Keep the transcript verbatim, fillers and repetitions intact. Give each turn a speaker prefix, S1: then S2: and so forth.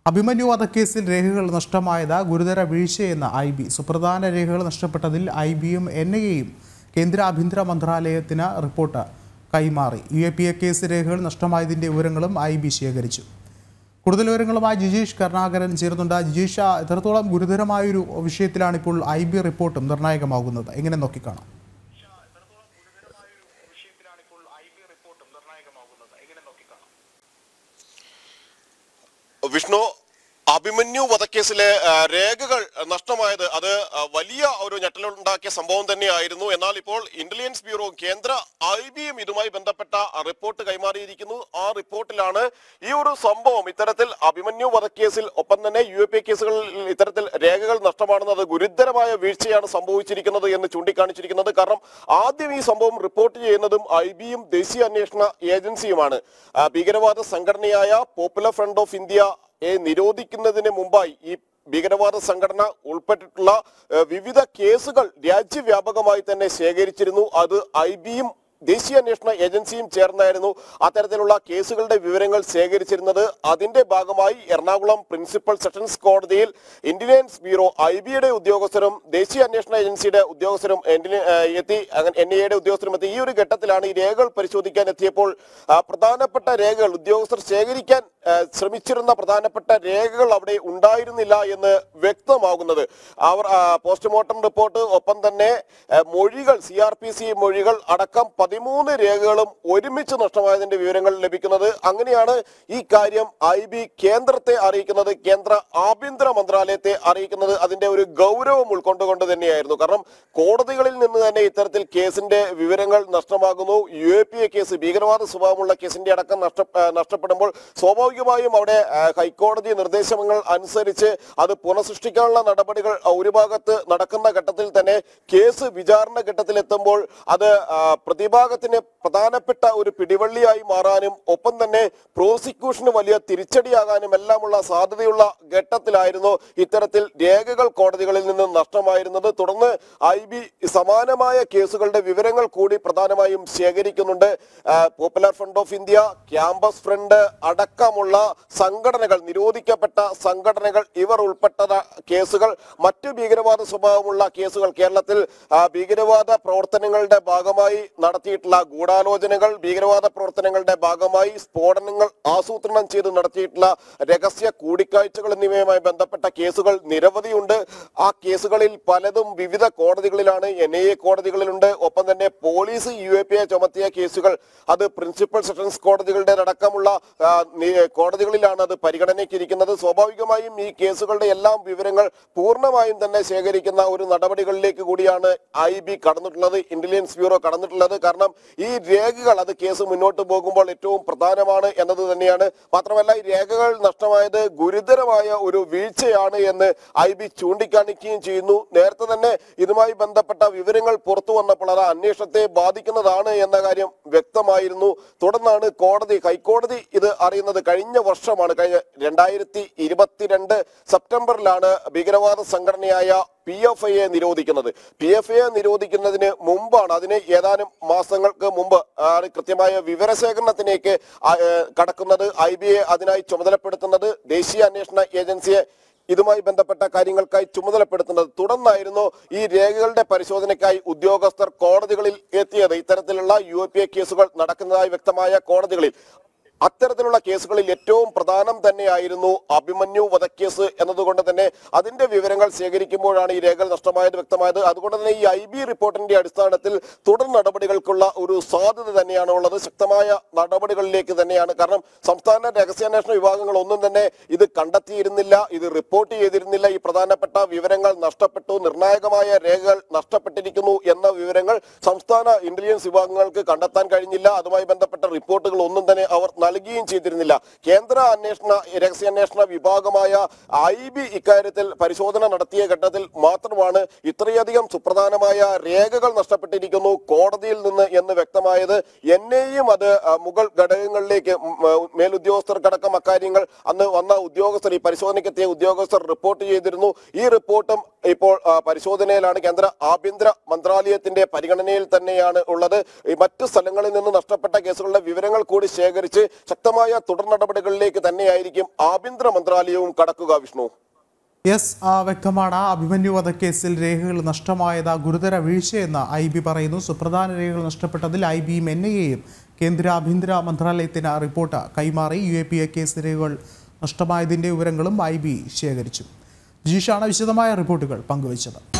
S1: അഭിമന്യു വധക്കേസിൽ രേഖകൾ നഷ്ടമായത് ഗുരുതര വീഴ്ചയെന്ന് ഐ ബി. സുപ്രധാന രേഖകൾ നഷ്ടപ്പെട്ടതിൽ ഐ ബിയും എൻ ഐ എയും കേന്ദ്ര ആഭ്യന്തര മന്ത്രാലയത്തിന് റിപ്പോർട്ട് കൈമാറി. U A P A case രേഖകൾ നഷ്ടമായതിൻ്റെ വിവരങ്ങളും ഐ ബി ശേഖരിച്ചു. കൂടുതൽ വിവരങ്ങളുമായി ജിജീഷ് കരുണാകരൻ ചേരുന്നുണ്ട്. ജിജീഷ, എത്രത്തോളം ഗുരുതരമായൊരു വിഷയത്തിലാണ് ഇപ്പോൾ ഐ ബി റിപ്പോർട്ടും നിർണായകമാകുന്നത്, എങ്ങനെ നോക്കിക്കാണാം?
S2: വിഷ്ണു, അഭിമന്യു വധക്കേസിലെ രേഖകൾ നഷ്ടമായത് അത് വലിയ ഒരു ഞെട്ടലുണ്ടാക്കിയ സംഭവം തന്നെയായിരുന്നു. എന്നാൽ ഇപ്പോൾ ഇന്റലിജൻസ് ബ്യൂറോ കേന്ദ്ര ഐ ബിയും ഇതുമായി ബന്ധപ്പെട്ട റിപ്പോർട്ട് കൈമാറിയിരിക്കുന്നു. ആ റിപ്പോർട്ടിലാണ് ഈ ഒരു സംഭവം ഇത്തരത്തിൽ അഭിമന്യു വധക്കേസിൽ ഒപ്പം തന്നെ യു എ പി കേസുകളിൽ ഇത്തരത്തിൽ രേഖകൾ നഷ്ടമാണെന്നത് ഗുരുതരമായ വീഴ്ചയാണ് സംഭവിച്ചിരിക്കുന്നത് എന്ന് ചൂണ്ടിക്കാണിച്ചിരിക്കുന്നത്. കാരണം ആദ്യം ഈ സംഭവം റിപ്പോർട്ട് ചെയ്യുന്നതും ഐ ബിയും ദേശീയ അന്വേഷണ ഏജൻസിയുമാണ്. ഭീകരവാദ സംഘടനയായ പോപ്പുലർ ഫ്രണ്ട് ഓഫ് ഇന്ത്യ നിരോധിക്കുന്നതിന് മുമ്പായി ഈ ഭീകരവാദ സംഘടന ഉൾപ്പെട്ടിട്ടുള്ള വിവിധ കേസുകൾ രാജ്യവ്യാപകമായി തന്നെ ശേഖരിച്ചിരുന്നു. അത് ഐ ബിയും ദേശീയ അന്വേഷണ ഏജൻസിയും ചേർന്നായിരുന്നു അത്തരത്തിലുള്ള കേസുകളുടെ വിവരങ്ങൾ ശേഖരിച്ചിരുന്നത്. അതിന്റെ ഭാഗമായി എറണാകുളം പ്രിൻസിപ്പൽ സെഷൻസ് കോടതിയിൽ ഇന്റലിജൻസ് ബ്യൂറോ ഐ ബിയുടെ ഉദ്യോഗസ്ഥരും ദേശീയ അന്വേഷണ ഏജൻസിയുടെ ഉദ്യോഗസ്ഥരും എത്തി എൻ ഐ എയുടെ ഉദ്യോഗസ്ഥരും എത്തി. ഈ ഒരു ഘട്ടത്തിലാണ് ഈ രേഖകൾ പരിശോധിക്കാൻ എത്തിയപ്പോൾ പ്രധാനപ്പെട്ട രേഖകൾ ഉദ്യോഗസ്ഥർ ശേഖരിക്കാൻ ശ്രമിച്ചിരുന്ന പ്രധാനപ്പെട്ട രേഖകൾ അവിടെ ഉണ്ടായിരുന്നില്ല എന്ന് വ്യക്തമാകുന്നത്. അവർ പോസ്റ്റ്മോർട്ടം റിപ്പോർട്ട് ഒപ്പം തന്നെ മൊഴികൾ സി ആർ പി സി മൊഴികൾ അടക്കം പതിമൂന്ന് രേഖകളും ഒരുമിച്ച് നഷ്ടമായതിന്റെ വിവരങ്ങൾ ലഭിക്കുന്നത്. അങ്ങനെയാണ് ഈ കാര്യം ഐ ബി കേന്ദ്രത്തെ അറിയിക്കുന്നത്, കേന്ദ്ര ആഭ്യന്തര മന്ത്രാലയത്തെ അറിയിക്കുന്നത്. അതിന്റെ ഒരു ഗൗരവം ഉൾക്കൊണ്ടുകൊണ്ട് തന്നെയായിരുന്നു. കാരണം കോടതികളിൽ നിന്ന് തന്നെ ഇത്തരത്തിൽ കേസിന്റെ വിവരങ്ങൾ നഷ്ടമാകുന്നു. U A P A case ഭീകരവാദ സ്വഭാവമുള്ള കേസിന്റെ അടക്കം നഷ്ട നഷ്ടപ്പെടുമ്പോൾ സ്വാഭാവികമായും അവിടെ ഹൈക്കോടതി നിർദ്ദേശങ്ങൾ അനുസരിച്ച് അത് പുനഃസൃഷ്ടിക്കാനുള്ള നടപടികൾ ഒരു ഭാഗത്ത് നടക്കുന്ന ഘട്ടത്തിൽ തന്നെ കേസ് വിചാരണ ഘട്ടത്തിൽ എത്തുമ്പോൾ അത് പ്രതിഭാഗത്തിന് പ്രധാനപ്പെട്ട ഒരു പിടിവള്ളിയായി മാറാനും ഒപ്പം തന്നെ പ്രോസിക്യൂഷന് വലിയ തിരിച്ചടിയാകാനും എല്ലാമുള്ള സാധ്യതയുള്ള ഘട്ടത്തിലായിരുന്നു ഇത്തരത്തിൽ രേഖകൾ കോടതികളിൽ നിന്ന് നഷ്ടമായിരുന്നത്. തുടർന്ന് ഐ ബി സമാനമായ കേസുകളുടെ വിവരങ്ങൾ കൂടി പ്രധാനമായും ശേഖരിക്കുന്നുണ്ട്. Popular front of India, campus front അടക്കമുള്ള സംഘടനകൾ, നിരോധിക്കപ്പെട്ട സംഘടനകൾ, ഇവർ ഉൾപ്പെട്ട കേസുകൾ, മറ്റു ഭീകരവാദ സ്വഭാവമുള്ള കേസുകൾ, കേരളത്തിൽ ഭീകരവാദ പ്രവർത്തനങ്ങളുടെ ഭാഗമായി നടത്തിയിട്ടുള്ള ഗൂഢാലോചനകൾ, ഭീകരവാദ പ്രവർത്തനങ്ങളുടെ ഭാഗമായി സ്ഫോടനങ്ങൾ ആസൂത്രണം ചെയ്ത് നടത്തിയിട്ടുള്ള രഹസ്യ കൂടിക്കാഴ്ചകൾ എന്നിവയുമായി ബന്ധപ്പെട്ട കേസുകൾ നിരവധിയുണ്ട്. ആ കേസുകളിൽ പലതും വിവിധ കോടതികളിലാണ്. എൻ ഐ എ കോടതികളിലുണ്ട്. ഒപ്പം തന്നെ police U A P A ചുമത്തിയ കേസുകൾ അത് പ്രിൻസിപ്പൽ സെഷൻസ് കോടതികളുടെ അടക്കമുള്ള കോടതികളിലാണ് അത് പരിഗണനയ്ക്കിരിക്കുന്നത്. സ്വാഭാവികമായും ഈ കേസുകളുടെ എല്ലാം വിവരങ്ങൾ പൂർണ്ണമായും തന്നെ ശേഖരിക്കുന്ന ഒരു നടപടികളിലേക്ക് കൂടിയാണ് ഐ ബി കടന്നിട്ടുള്ളത്, ഇന്റലിജൻസ് ബ്യൂറോ കടന്നിട്ടുള്ളത്. കാരണം ഈ രേഖകൾ അത് കേസ് മുന്നോട്ട് പോകുമ്പോൾ ഏറ്റവും പ്രധാനമാണ് എന്നത് തന്നെയാണ്. മാത്രമല്ല ഈ രേഖകൾ നഷ്ടമായത് ഗുരുതരമായ ഒരു വീഴ്ചയാണ് എന്ന് ഐ ബി ചൂണ്ടിക്കാണിക്കുകയും ചെയ്യുന്നു. നേരത്തെ തന്നെ ഇതുമായി ബന്ധപ്പെട്ട വിവരങ്ങൾ പുറത്തു വന്നപ്പോൾ അത് അന്വേഷണത്തെ ബാധിക്കുന്നതാണ് എന്ന കാര്യം വ്യക്തമായിരുന്നു. തുടർന്നാണ് കോടതി ഹൈക്കോടതി ഇത് അറിയുന്നത്. കഴിഞ്ഞ വർഷമാണ്, കഴിഞ്ഞ രണ്ടായിരത്തി ഇരുപത്തിരണ്ട് സെപ്റ്റംബറിലാണ് ഭീകരവാദ സംഘടനയായ പി എഫ് ഐയെ നിരോധിക്കുന്നത്. പി എഫ് ഐയെ നിരോധിക്കുന്നതിന് മുമ്പാണ്, അതിന് ഏതാനും മാസങ്ങൾക്ക് മുമ്പ് ആണ് കൃത്യമായ വിവരശേഖരണത്തിലേക്ക് കടക്കുന്നത്. ഐ ബി എ അതിനായി ചുമതലപ്പെടുത്തുന്നത്, ദേശീയ അന്വേഷണ ഏജൻസിയെ ഇതുമായി ബന്ധപ്പെട്ട കാര്യങ്ങൾക്കായി ചുമതലപ്പെടുത്തുന്നത്. തുടർന്നായിരുന്നു ഈ രേഖകളുടെ പരിശോധനയ്ക്കായി ഉദ്യോഗസ്ഥർ കോടതികളിൽ എത്തിയത്. ഇത്തരത്തിലുള്ള യു എ പി എ കേസുകൾ നടക്കുന്നതായി വ്യക്തമായ കോടതികളിൽ അത്തരത്തിലുള്ള കേസുകളിൽ ഏറ്റവും പ്രധാനം തന്നെയായിരുന്നു അഭിമന്യു വധക്കേസ് എന്നതുകൊണ്ട് തന്നെ അതിന്റെ വിവരങ്ങൾ ശേഖരിക്കുമ്പോഴാണ് ഈ രേഖകൾ നഷ്ടമായത് വ്യക്തമായത്. അതുകൊണ്ട് തന്നെ ഈ ഐ ബി റിപ്പോർട്ടിന്റെ അടിസ്ഥാനത്തിൽ തുടർ നടപടികൾക്കുള്ള ഒരു സാധ്യത തന്നെയാണ് ഉള്ളത്. ശക്തമായ നടപടികളിലേക്ക് തന്നെയാണ്. കാരണം സംസ്ഥാന രഹസ്യാന്വേഷണ വിഭാഗങ്ങൾ ഒന്നും തന്നെ ഇത് കണ്ടെത്തിയിരുന്നില്ല, ഇത് റിപ്പോർട്ട് ചെയ്തിരുന്നില്ല. ഈ പ്രധാനപ്പെട്ട വിവരങ്ങൾ നഷ്ടപ്പെട്ടു, നിർണായകമായ രേഖകൾ നഷ്ടപ്പെട്ടിരിക്കുന്നു എന്ന വിവരങ്ങൾ സംസ്ഥാന ഇന്റലിജൻസ് വിഭാഗങ്ങൾക്ക് കണ്ടെത്താൻ കഴിഞ്ഞില്ല. അതുമായി ബന്ധപ്പെട്ട റിപ്പോർട്ടുകൾ ഒന്നും തന്നെ അവർ നൽകുകയും ചെയ്തിരുന്നില്ല. കേന്ദ്ര അന്വേഷണ രഹസ്യാന്വേഷണ വിഭാഗമായ ഐ ബി ഇക്കാര്യത്തിൽ പരിശോധന നടത്തിയ ഘട്ടത്തിൽ മാത്രമാണ് ഇത്രയധികം സുപ്രധാനമായ രേഖകൾ നഷ്ടപ്പെട്ടിരിക്കുന്നു കോടതിയിൽ നിന്ന് എന്ന് വ്യക്തമായത്. എൻ ഐയും അത് മുകൾ ഘടകങ്ങളിലേക്ക് മേലുദ്യോഗസ്ഥർക്കടക്കം അക്കാര്യങ്ങൾ അന്ന് വന്ന ഉദ്യോഗസ്ഥർ, ഈ പരിശോധനയ്ക്കെത്തിയ ഉദ്യോഗസ്ഥർ റിപ്പോർട്ട് ചെയ്തിരുന്നു. ഈ റിപ്പോർട്ടും ഇപ്പോൾ പരിശോധനയിലാണ്. കേന്ദ്ര ആഭ്യന്തര മന്ത്രാലയത്തിന്റെ പരിഗണനയിൽ തന്നെയാണ് ഉള്ളത്. മറ്റു സ്ഥലങ്ങളിൽ നിന്ന് നഷ്ടപ്പെട്ട കേസുകളുടെ വിവരങ്ങൾ കൂടി ശേഖരിച്ച് ശക്തമായ തുടർ നടപടികളിലേക്ക് തന്നെയായിരിക്കും ആഭ്യന്തര മന്ത്രാലയവും കടക്കുക. വിഷ്ണു,
S1: യെസ്, വ്യക്തമാണ്. അഭിമന്യു വധക്കേസിൽ രേഖകൾ നഷ്ടമായത് ഗുരുതര വീഴ്ചയെന്ന് ഐ ബി പറയുന്നു. സുപ്രധാന രേഖകൾ നഷ്ടപ്പെട്ടതിൽ ഐ ബിയും എൻ ഐ എയും കേന്ദ്ര ആഭ്യന്തര മന്ത്രാലയത്തിന് റിപ്പോർട്ട് കൈമാറി. U A P A case രേഖകൾ നഷ്ടമായതിൻ്റെ വിവരങ്ങളും ഐ ബി ശേഖരിച്ചു. ജീഷാണ് വിശദമായ റിപ്പോർട്ടുകൾ പങ്കുവച്ചത്.